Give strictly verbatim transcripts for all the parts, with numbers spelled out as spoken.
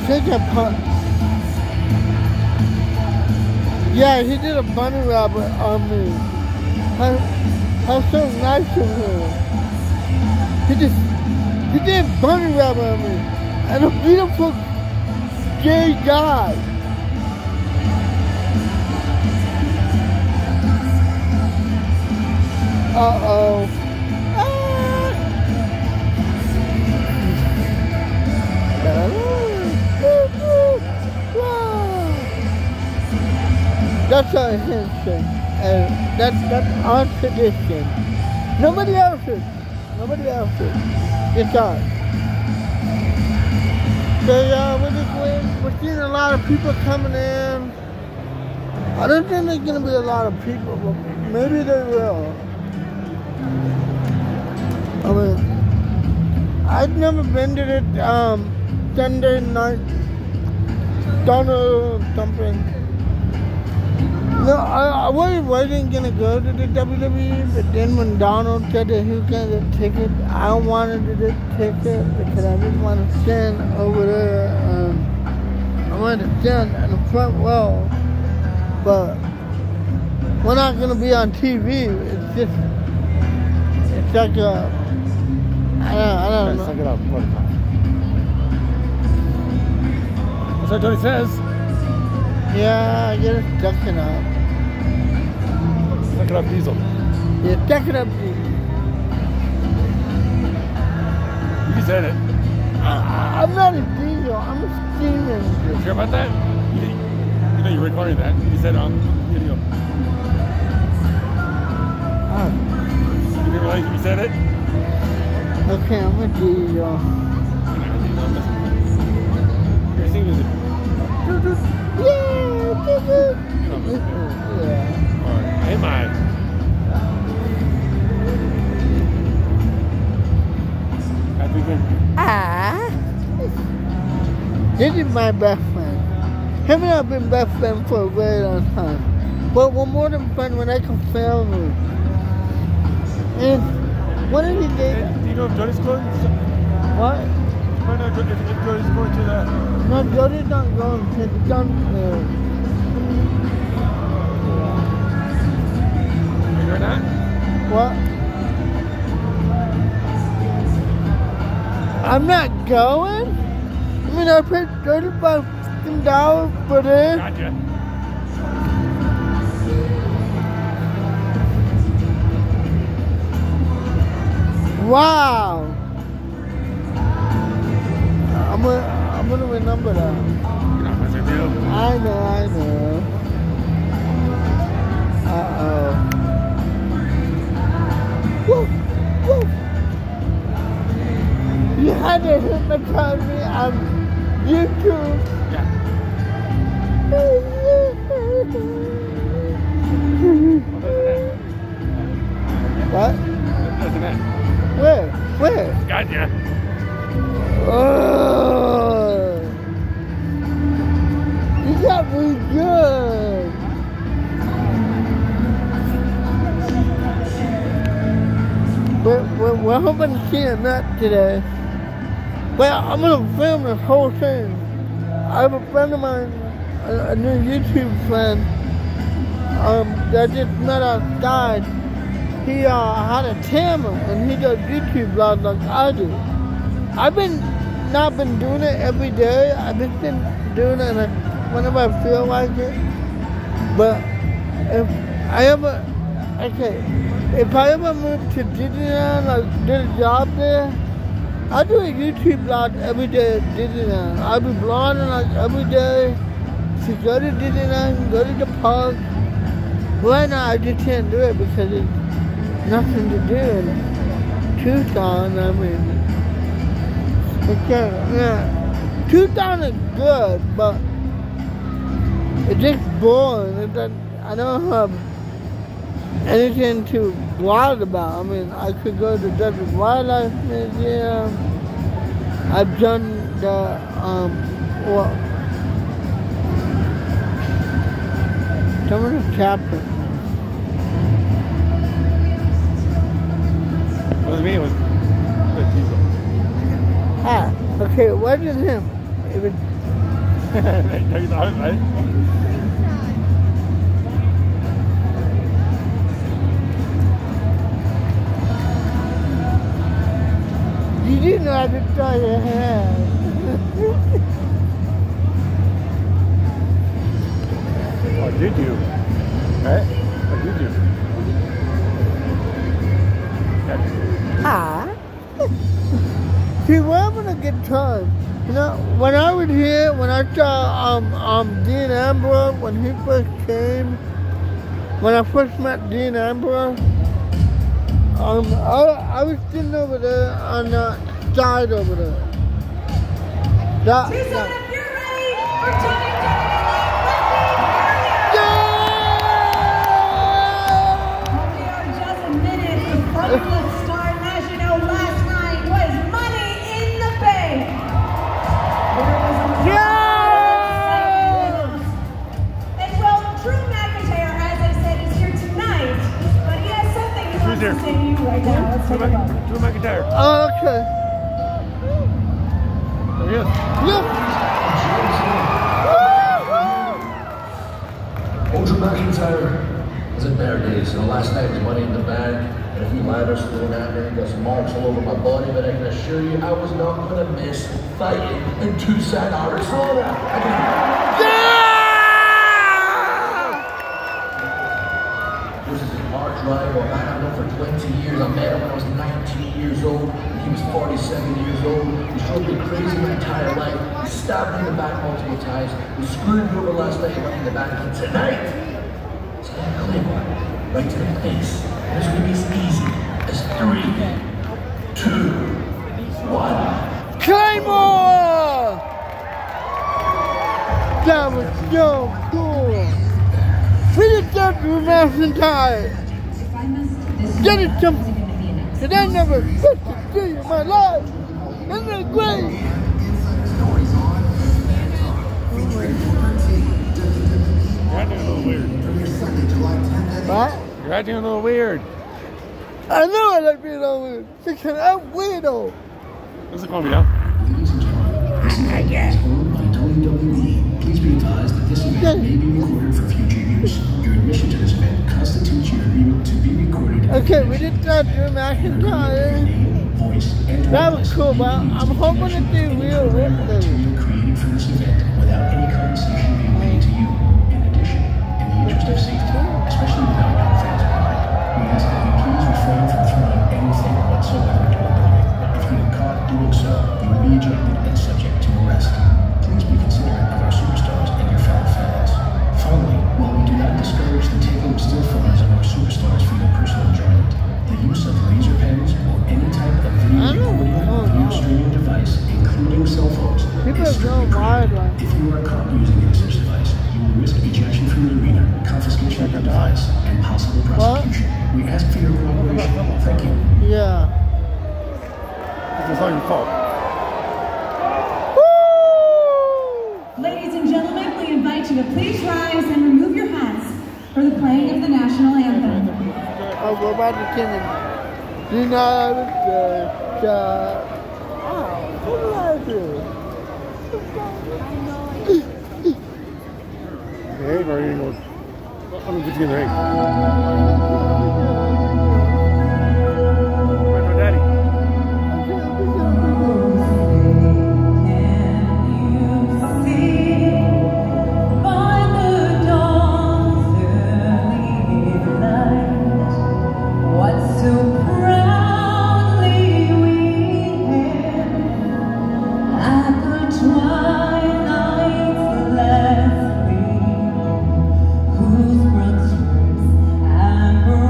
think I put. Yeah, he did a bunny rabbit on me. How, how so nice of him. He just, he did a bunny rabbit on me. And a beautiful gay guy. Uh-oh. That's our handshake, and that's that's our tradition. Nobody else's. Nobody else's. It's ours. So yeah, we're just waiting. We're seeing a lot of people coming in. I don't think there's gonna be a lot of people, but maybe there will. I mean, I've never been to the um, Sunday night Donald something. No, I, I wasn't wasn't gonna go to the W W E, but then when Donald said that he was gonna get a ticket, I wanted to get a ticket because I didn't want to stand over there. Um, I wanted to stand in the front row, but we're not gonna be on T V. It's just, it's like a, I don't, I don't know. Suck it up. That's what Tony says. Yeah, you're sucking up. Suck it up, Diesel. You're sucking up, Diesel. You said it. I, I'm not a Diesel. I'm a steam engine. You sure about that? You, you know you're recording that. You said on video. Oh. You didn't realize you said it? Okay, I'm a Diesel. You're singing it. Yeah. Yeah. Hey, Mike. Happy good. Ah. This is my best friend. Him and I have been best friends for a very long time. But we're more than friends when I can fail me. And what did he do? Do you know if Jody's going? What? Find out if Jody's going to that. No, Jody's not going. He's done. Uh, You're not? What? I'm not going? I mean, I paid thirty-five dollars for this. Gotcha. Wow. I'm gonna, I'm gonna remember that. You're not messing with you. I know, I know. Uh-oh. Woo! Woo! You had to hypnotize me on YouTube. Yeah. What? Doesn't it? Where? Where? Gotcha. Oh! You got me good. We're, we're, we're hoping to see a nut today. Well, I'm gonna film this whole thing. I have a friend of mine, a, a new YouTube friend, um, that just met outside. He uh, had a camera and he does YouTube vlogs like I do. I've been not been doing it every day. I've just been doing it like, whenever I feel like it. But if I ever, okay, if I ever move to Disneyland, like did a job there, I do a YouTube vlog every day at Disneyland. I'll be vlogging like every day to go to Disneyland, go to the park. Right now I just can't do it because it's nothing to do in Tucson. I mean, okay, yeah. Tucson is good, but it's just boring. It's like, I don't have anything to blog about. I mean, I could go to the Desert Wildlife Museum. I've done the, um, well, some of the chapters. It was me, it was the Diesel. Ah, okay, it wasn't him. It was No, you don't, right? You didn't have to try your hand. Or did you? Right? Or did you? Ah. See, we're having a good time. You know, when I was here, when I saw um, um, Dean Ambrose, when he first came, when I first met Dean Ambrose, um, I, I was sitting over there on the side over there. That, Tucson, that. if you're ready for Tony We are just a minute before the start. As you know, last night was Money in the Bank. There was a Yeah! And well, Drew McIntyre, as I said, is here tonight, but he has something he wants here? to say to you right now. Let's Drew, take a Mc, look. Drew McIntyre. Oh, okay. There he is. Look. Old Drew McIntyre was in better days. You know, last night was Money in the Bank, and a few ladders thrown at me. Got some marks all over my body, but I can assure you, I was not going to miss fighting in Tucson, Arizona. I can... This is his Mark rival, a man I've known for twenty years. I met him when I was nineteen years old, and he was forty-seven years old. He drove me crazy my entire life. He stabbed me in the back multiple times. He screwed me over last night, Money in the Bank. And tonight, it's going to Claymore, right to the face. And it's going to be as easy as three, two, one. Claymore! That was so cool. Finish up Drew McIntyre. Get it something. Cause I never expected to see you in my life. Isn't that great? You're acting a little weird. What? You're acting a little weird. I know I like being on weird. Because I'm weirdo. This is calm me down. Ladies and gentlemen, this event is owned by W W E. Please be advised that this event may be recorded for future use. Your admission to this event constitutes your agreement to be recorded. Okay, we did that Drew McIntyre. Name, voice, and That was cool, but I'm hoping to do real work though. created for this event without any compensation being paid to you. In addition, in the interest of safety, especially without your fans behind, we ask that you please refrain from throwing anything whatsoever to a building. If you are caught doing so, you will be ejected and subject to arrest. Please be considerate of our superstars and your fellow fans. Finally, while we do not discourage the taking of still photos of our superstars for your personal enjoyment, the use of laser pens or any type of video I don't recording know. or video streaming device, including cell phones, People is are strictly going wild, prohibited. like. If you are caught using any such device, you will risk ejection from the arena, confiscation of your device, and possible prosecution. We ask for your cooperation. Thank you. Yeah. This is all your fault. Ladies and gentlemen, we invite you to please rise and remove your hats for the playing of the national anthem. Oh, we're about to sing it. United States. Oh, what did I do? Hey, or you know, I'm gonna get you in the ring. Where's my daddy? Whose broad stripes and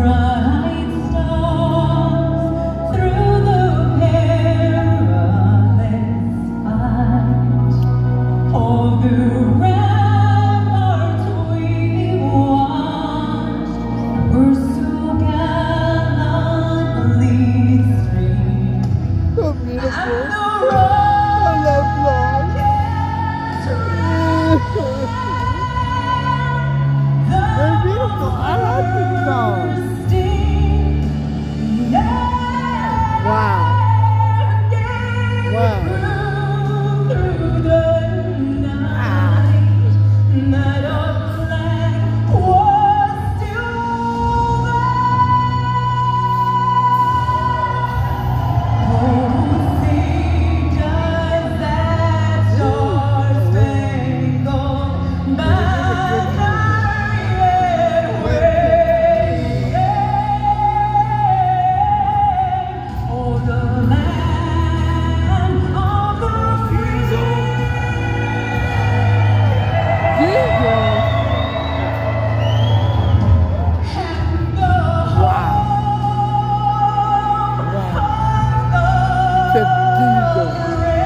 continue going.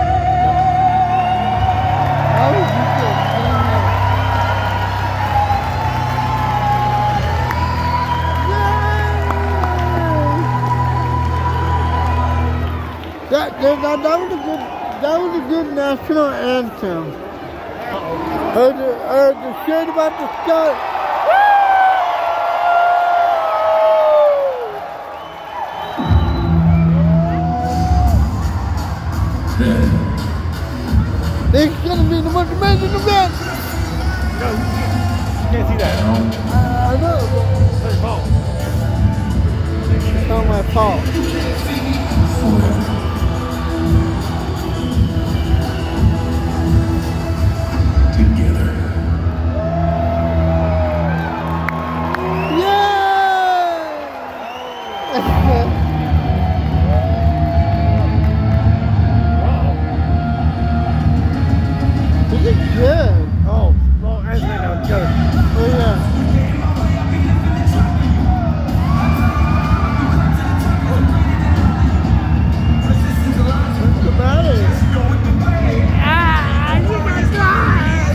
I was just gonna continue. Yay! That, that, that, that was a good, that was a good national anthem. Uh, the, uh, the shit about the start. It's gonna be the most amazing event. No, you can't see that. Uh, I know. It's your fault. It's not my fault. Together. Yeah! This is good. Oh, well, hands down together. Oh yeah. What's about it? Ah, oh my God!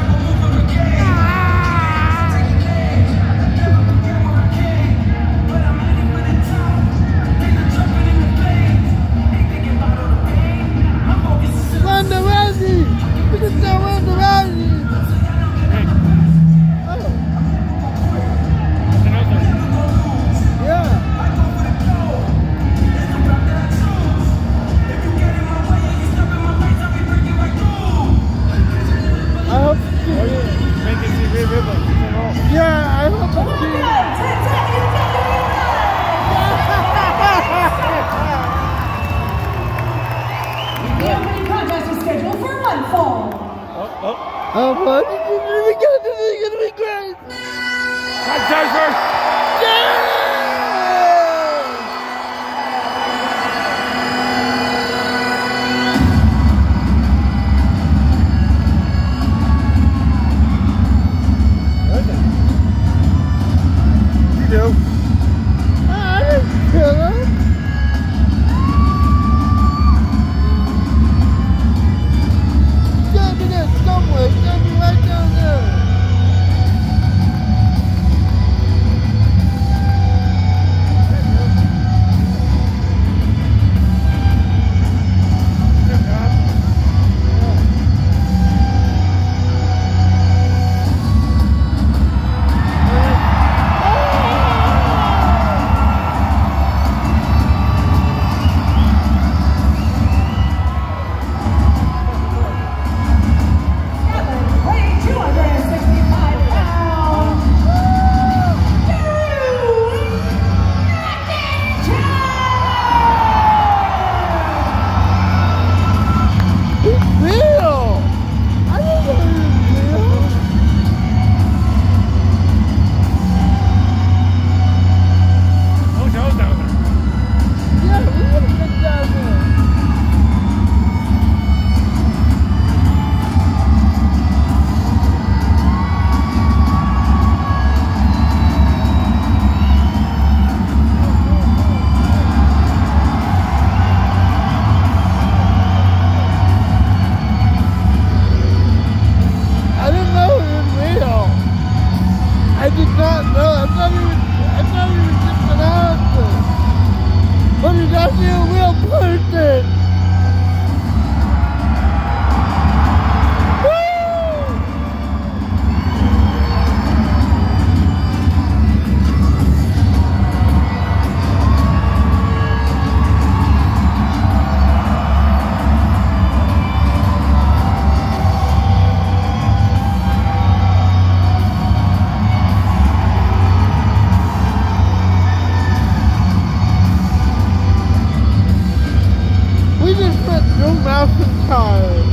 Ah. Run the Randy! Look at that Run the Randy! Oh. Yeah. I hope to see you. Make it see Red Ribbon. Yeah, I hope to see you. The opening contest is scheduled for one fall. Oh, oh. Oh, but this is gonna be good. This is gonna be great. Hot charger! Yeah! You do. I didn't kill him. Stand in there somewhere. Stand right down there. Weighing two hundred sixty-five pounds, It's real. I didn't know it was real. Oh, Joe's down there. Yeah, we gotta get down there. I didn't know it was real. I did not know. I thought he was, I thought he was just an actor. But he's actually a real person. Woo! We just went through mountain tires.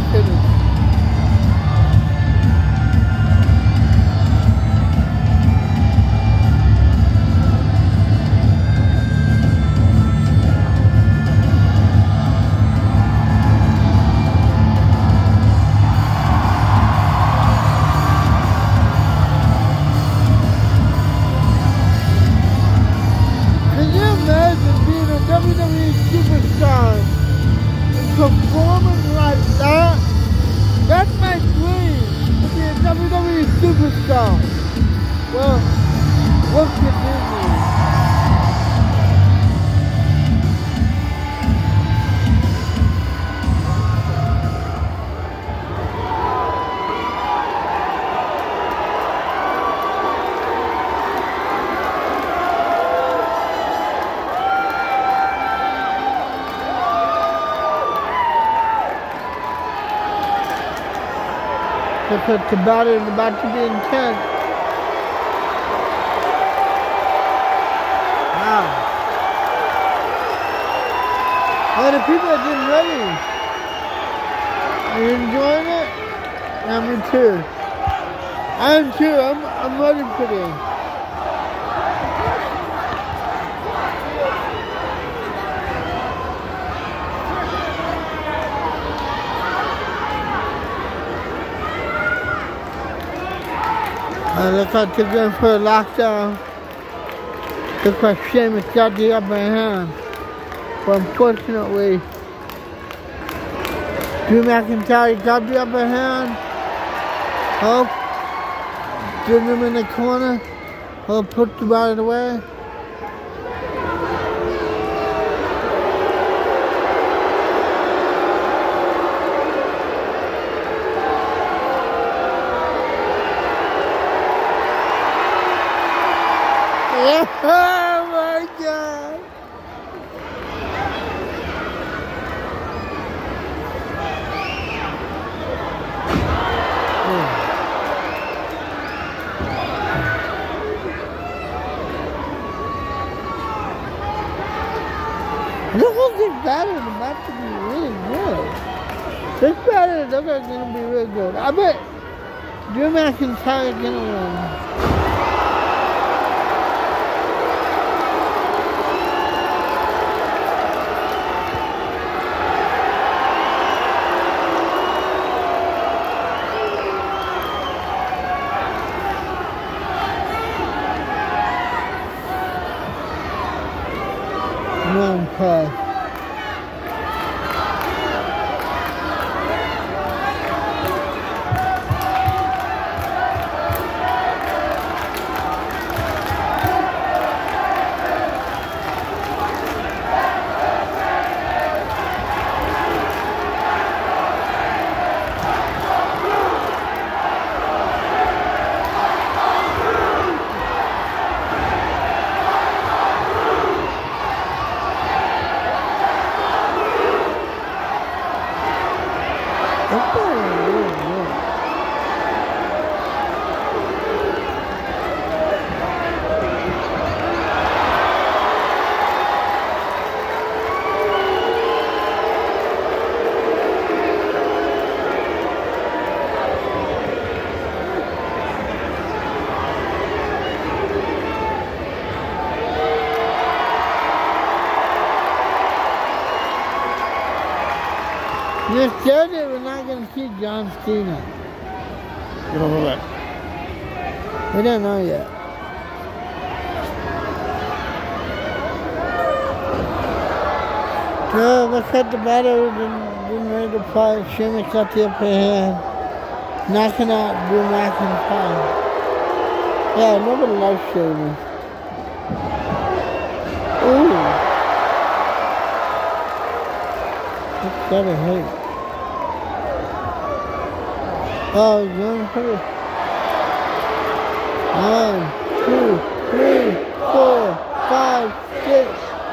kidding. Can you imagine being a W W E superstar and performing like that? That's my dream, to be a W W E superstar. Well, what could you do? Because the battle is about to be intense. Wow. Well, the people are getting ready. Are you enjoying it? Yeah, me too. I am too. I'm, I'm ready for this. Uh, looks like they're going for a lockdown. Looks like Sheamus got the upper hand. But unfortunately, Drew McIntyre got the upper hand. Hope did him in the corner. Hope put the body away. Oh my God! Look at this battle is about to be really good. This battle looks like it's gonna be really good. I bet Drew McIntyre is gonna win. One pass. You said that we're not going to see John Cena. You don't know that. We don't know yet. So, looks like the battle is been ready to fight. Sheamus got the upper hand. Knocking out Drew McIntyre. Yeah, nobody likes Sheamus. Ooh. That's gotta hurt. Oh, he's going to hurt. One, two, three, four, five, six.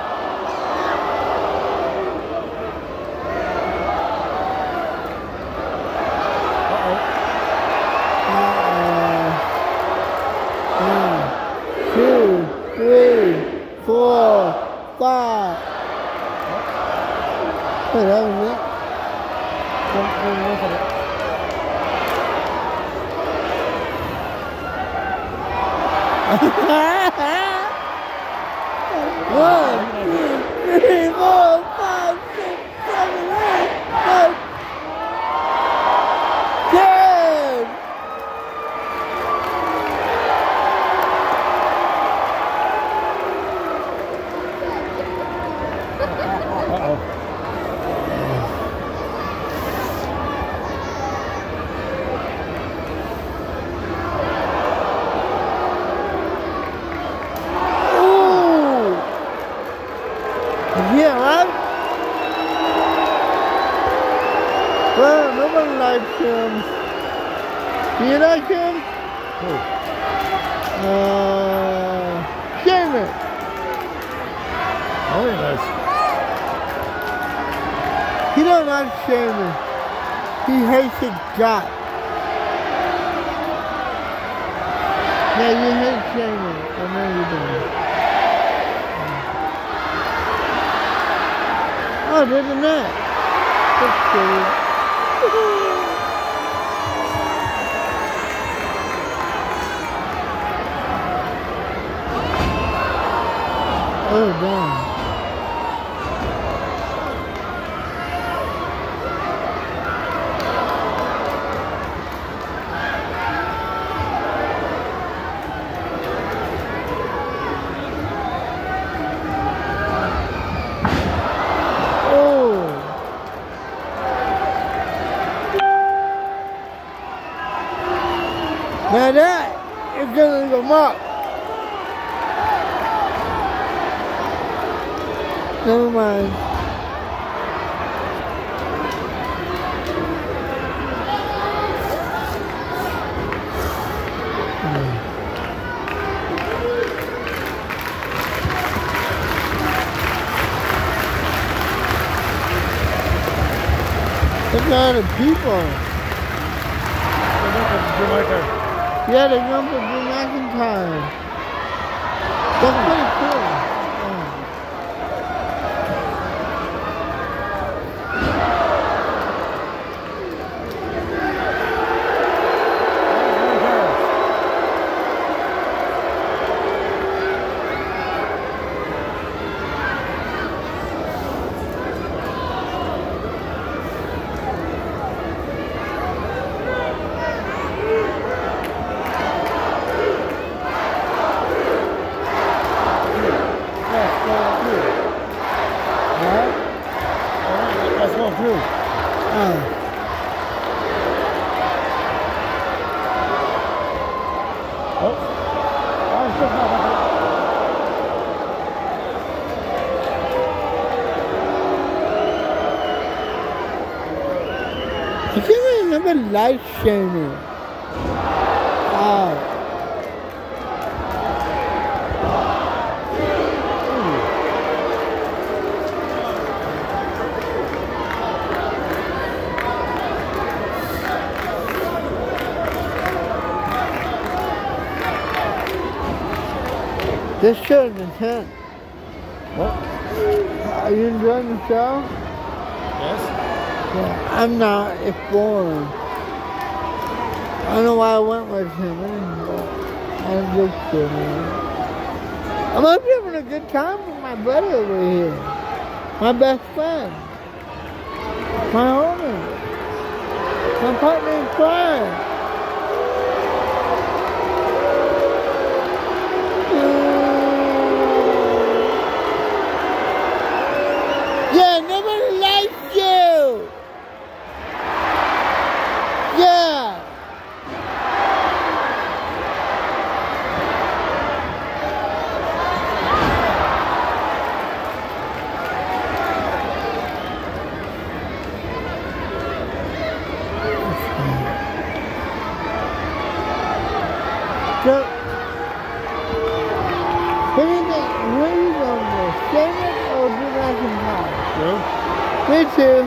Uh-oh. One, two, three, four, five. Wait, that was it? One, two, three, four, five, six, seven, eight, nine, ten. Uh-oh. Ooh. Yeah, right? Well, nobody likes him. Do you like him? Who? Uh, Shaman. Oh, he does. He don't like Shaman. He hates his guts. Yeah, you hate Shaman. I know you do. Oh, there's a net. That's good. Oh, damn. Oh. Now that is gonna come up. Never mind. Look at all the people. Jamaica. Yeah, they're going for Drew McIntyre. That's pretty cool. Yeah. Let's go through. Oh. Oh. Oh, it's just not I can't remember live streaming. Oh. This show is intense. What? Are you enjoying the show? Yes? Yeah, I'm not. It's boring. I don't know why I went with him. I'm just kidding. I'm having a good time with my buddy over here. My best friend. My homie. My partner in crime. Yeah, nobody likes you. Yeah. So, who do you think, who are you going with? Shaman or Drew McIntyre? True? Me too.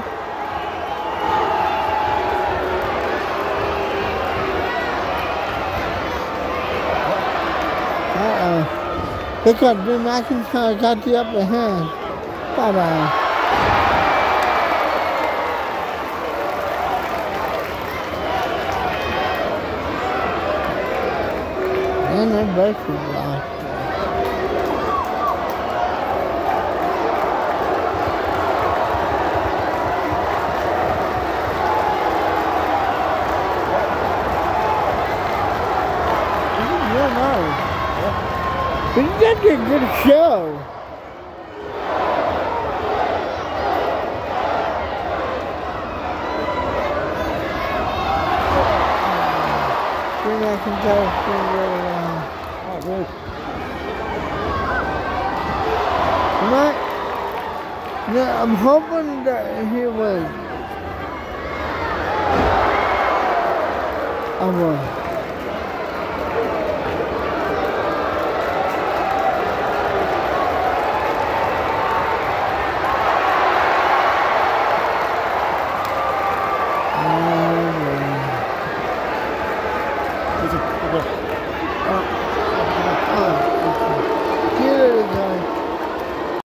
Uh-oh. Look like Drew McIntyre got the upper hand. Bye-bye. And Man, that bus is lost. This is real nice. But you got a good show. I can tell it's been really long. Oh, good. But, yeah, I'm hoping that he was. I was.